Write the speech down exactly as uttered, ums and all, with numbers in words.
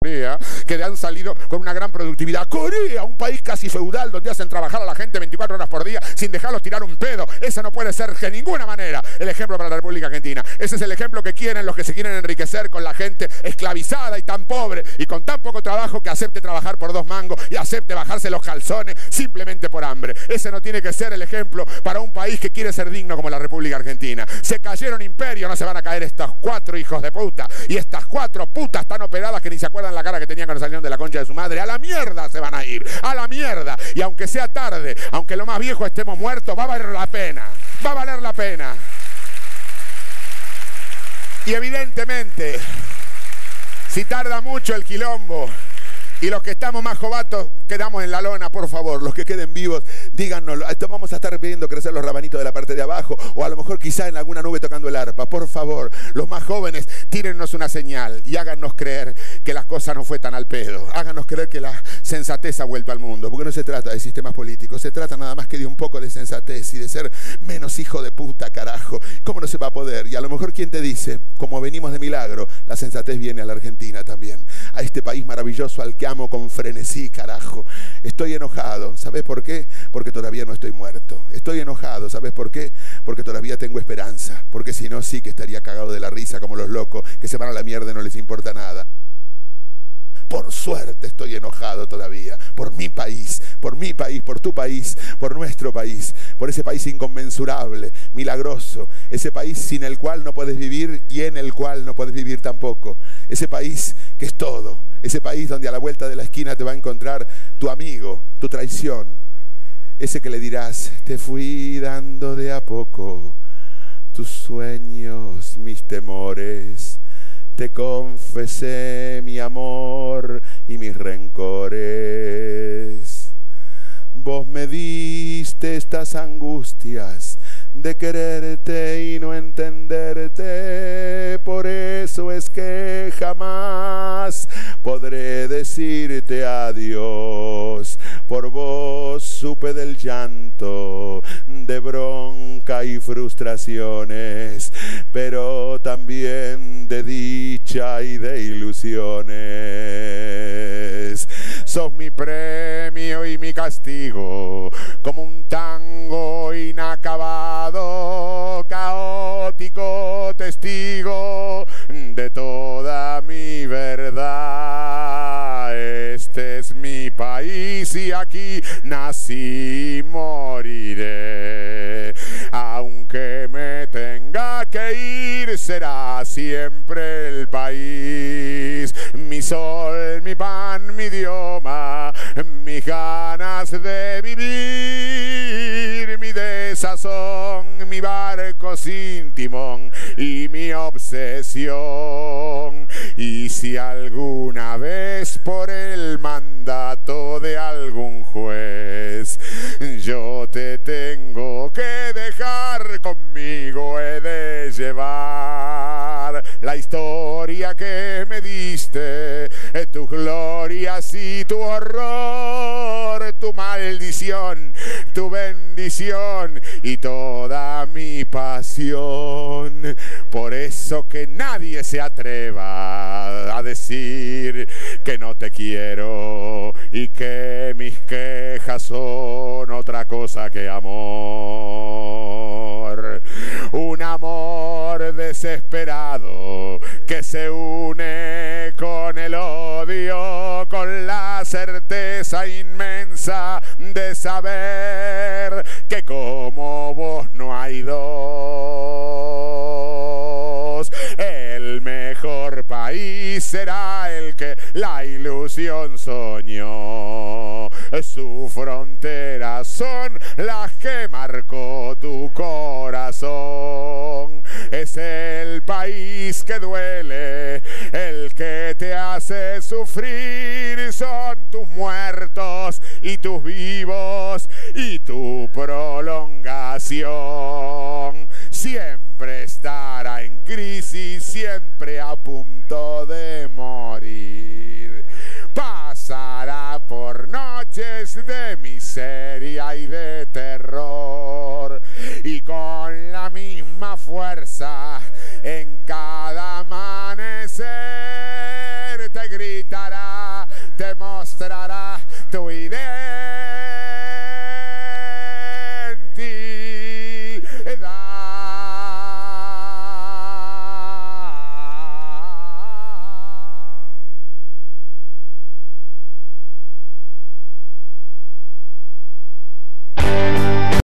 Corea, que han salido con una gran productividad. Corea, un país casi feudal donde hacen trabajar a la gente veinticuatro horas por día sin dejarlos tirar un pedo. Ese no puede ser de ninguna manera el ejemplo para la República Argentina. Ese es el ejemplo que quieren los que se quieren enriquecer con la gente esclavizada y tan pobre y con tan poco trabajo que acepte trabajar por dos mangos y acepte bajarse los calzones simplemente por hambre. Ese no tiene que ser el ejemplo para un país que quiere ser digno como la República Argentina. Se cayeron imperios, no se van a caer estos cuatro hijos de puta y estas cuatro putas tan operadas que ni se acuerdan la cara que tenían cuando salieron de la concha de su madre. A la mierda se van a ir, a la mierda. Y aunque sea tarde, aunque lo más viejo estemos muertos, va a valer la pena, va a valer la pena. Y evidentemente, si tarda mucho el quilombo y los que estamos más jovatos quedamos en la lona, por favor, los que queden vivos, díganoslo. Vamos a estar viendo crecer los rabanitos de la parte de abajo, o a lo mejor quizá en alguna nube tocando el arpa. Por favor, los más jóvenes, tírennos una señal y háganos creer que las cosas no fue tan al pedo. Háganos creer que la sensatez ha vuelto al mundo, porque no se trata de sistemas políticos, se trata nada más que de un poco de sensatez y de ser menos hijo de puta, carajo. ¿Cómo no se va a poder? Y a lo mejor, ¿quién te dice? Como venimos de milagro, la sensatez viene a la Argentina también, a este país maravilloso al que amo con frenesí, carajo. Estoy enojado, ¿sabes por qué? Porque todavía no estoy muerto. Estoy enojado, ¿sabes por qué? Porque todavía tengo esperanza, porque si no sí que estaría cagado de la risa como los locos que se van a la mierda y no les importa nada. Por suerte estoy enojado todavía, por mi país, por mi país, por tu país, por nuestro país, por ese país inconmensurable, milagroso, ese país sin el cual no puedes vivir y en el cual no puedes vivir tampoco, ese país que es todo, ese país donde a la vuelta de la esquina te va a encontrar tu amigo, tu traición, ese que le dirás, te fui dando de a poco tus sueños, mis temores. Te confesé mi amor y mis rencores. Vos me diste estas angustias de quererte y no entenderte. Por eso es que jamás podré decirte adiós. Por vos supe del llanto, de bronca y frustraciones, pero también de dicha y de ilusiones. Sos mi premio y mi castigo, como un tango inacabado, caótico testigo de toda mi verdad. Este es mi país y aquí nací y moriré. Aunque me tenga que ir, será siempre el país. Mi sol, mi pan, mi idioma, mis ganas de vivir, mi desazón, mi barco sin timón y mi obsesión. Y si alguna vez por el mandato de algún juez yo te tengo que dejar, conmigo he de llevar la historia que me diste, tus glorias y tu horror, tu maldición, tu bendición y toda mi pasión. Por eso que nadie se atreva a decir que no te quiero y que mis quejas son otra cosa que amor. Un amor desesperado que se une con el odio, con la certeza inmensa de saber que como vos no hay dos. El mejor país será el que la ilusión soñó. Sus fronteras son las que marcó tu corazón. Es el país que duele, el que te hace sufrir. Son tus muertos y tus vivos y tu prolongación. Siempre estará en crisis, siempre a punto de